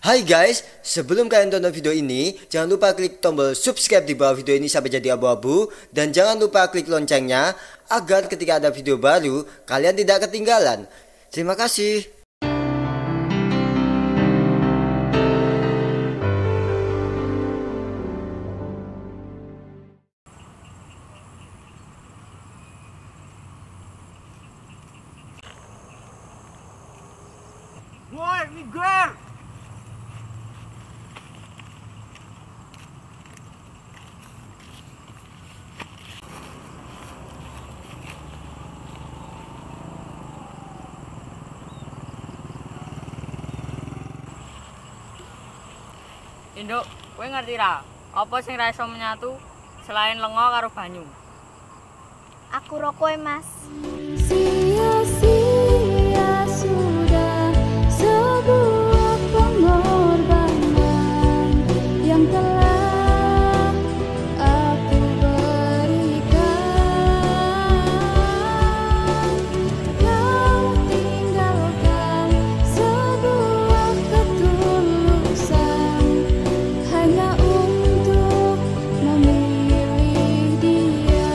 Hai guys, sebelum kalian tonton video ini, jangan lupa klik tombol subscribe di bawah video ini sampai jadi abu-abu. Dan jangan lupa klik loncengnya, agar ketika ada video baru, kalian tidak ketinggalan. Terima kasih. Woi, Miguel! Induk, kowe ngerti ra? Apa sing ra iso menyatu selain lenga karo banyu? Aku rokoe, Mas. Sia-sia sudah sebuah pengorbanan yang telah aku berikan. Kau tinggalkan sebuah ketulusan hanya untuk memilih dia.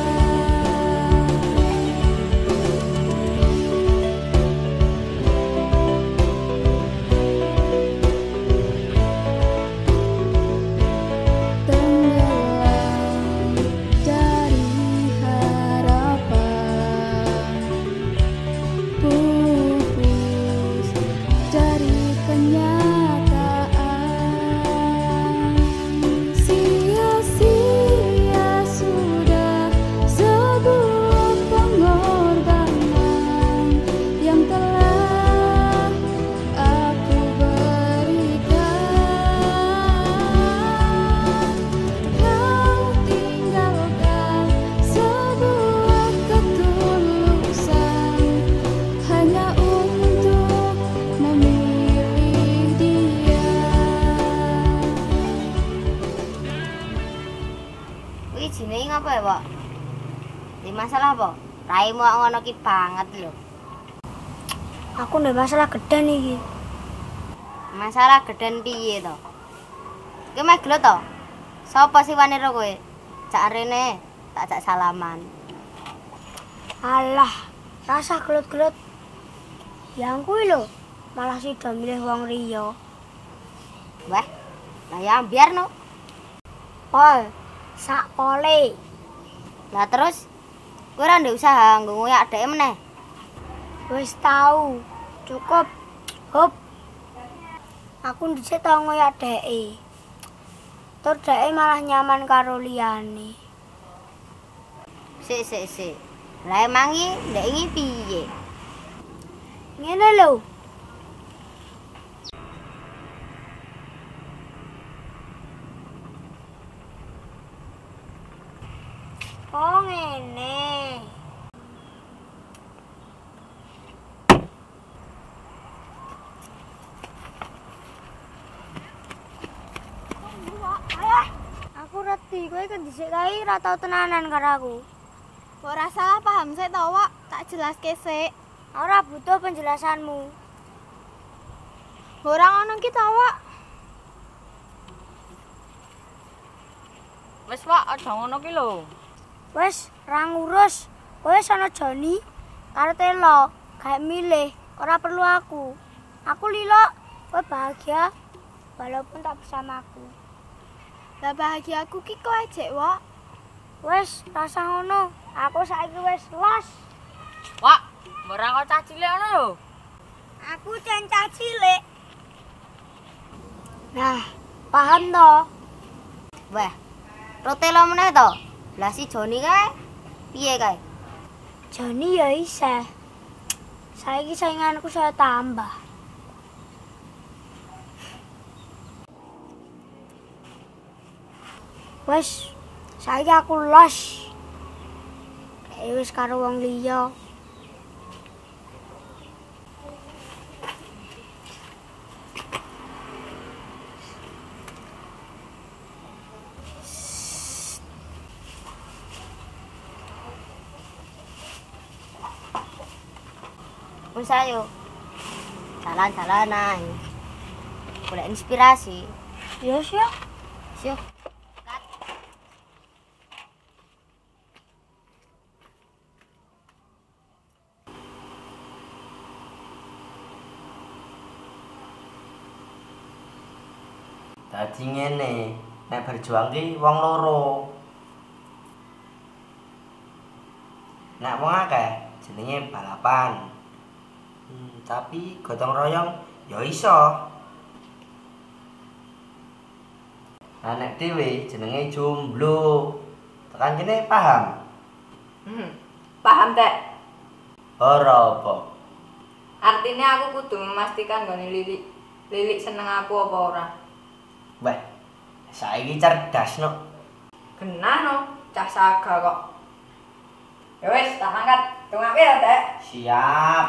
Tenggelam dari harapan, pupus dari kenyataan. Sia-sia sudah sebuah pengorbanan yang telah aku berikan. Kau tinggalkan sebuah ketulusan hanya untuk memilih dia. Kuwi jenenge ngapa ya, Pak? Di masalah apa? Raimu kok ngono ki banget lho. Aku ndek masalah geden iki. Masalah geden piye to? Ki mek gelo to? Sopo sih wani karo kowe? Cak rene, tak jak salaman. Alah, rasa gelut-gelut. Yang kuwi lho, malah sida milih wong liya. Wah, lah ya biar no. Pol, sak pole. Lah terus kowe ora ndek usaha nggo ngoyak dhek meneh. Wis tau, cukup. Hop. Aku dhisik tau ngoyak dheke. Tur dheke malah nyaman karo liyane. Sik. Lah emang iki ndek iki piye? Ngene lho. Oh ngene. Aku reti, kowe kan dhisik kae ora tau tenanan karo aku. Ora salah paham sik to, Wak. Tak jelaske sik. Ora butuh penjelasanmu. Ora ngono ki to, Wak. Wis Pak, aja ngono ki lho. Wes, ra ngurus. Kowe sono Joni karo Telo, gawe milih, ora perlu aku. Aku lilo, kowe bahagia walaupun tak bersamaku. Lah bahagiaku ki kok ejek, Wak. Wes, rasa ngono. Aku saiki wis los. Wak, ora kok cah cilik ngono lho. Aku cah cilik. Nah, paham to? Wah. Rotelo meneh to. Lah si Joni kae piye kae? Joni ya isih. Saiki sainganku saya tambah. Wes, saiki aku los. Wis karo wong liya. Wis ayo. Jalan-jalan ae. golek inspirasi. Yes ya. Yuk. Dadi ngene, nek berjuang ki wong loro. Nek wong akeh jenenge balapan. Tapi gotong royong ya iso. Nah nek dhewe jenenge jomblo. Tekan kene paham? Paham, Tek. Ora apa. Artinya aku kudu memastikan gone Lilik seneng aku apa ora. Wah, saiki cerdas no. Genah no, cah saga kok. Ya wis, tak angkat. Tunggu ya, Tek. Siap.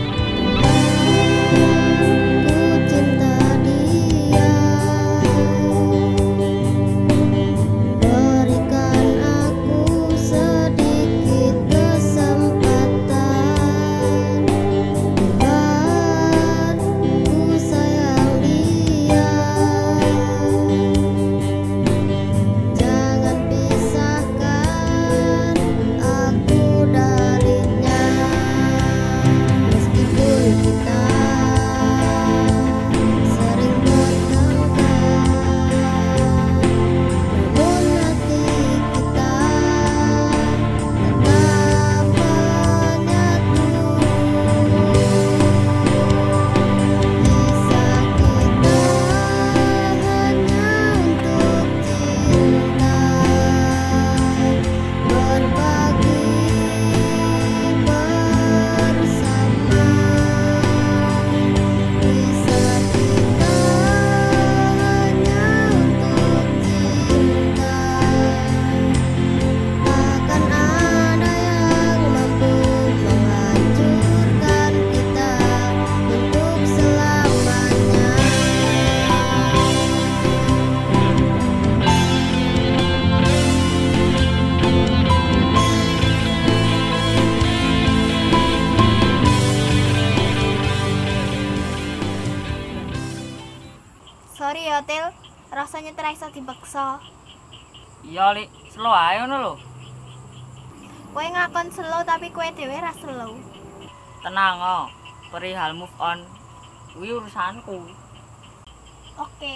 Sorry ya, Til. Rasanya terasa dipaksa. Iya, Lik. Slow ae ngono lho. Kowe ngakon slow tapi kowe dhewe ra slow. Tenang, oh. Perihal move on. Kuwi urusanku. Oke.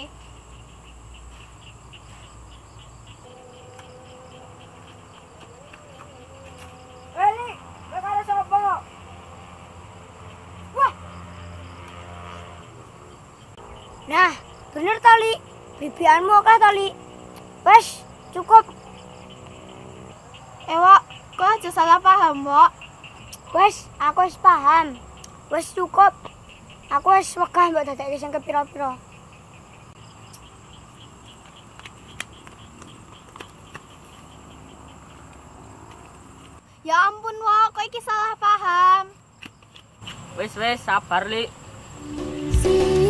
Eli, kowe karo sapa? Wah. Nah, bener to, Li. Bibianmu akeh to, Li. Wes, cukup. Wak, kok aja salah paham, Wak. Wes, aku wis paham. Wes cukup. Aku wis wegah mbok dadekke sing kepira-pira. Ya ampun, Wak, kok iki salah paham. Wis, sabar, Lik. Si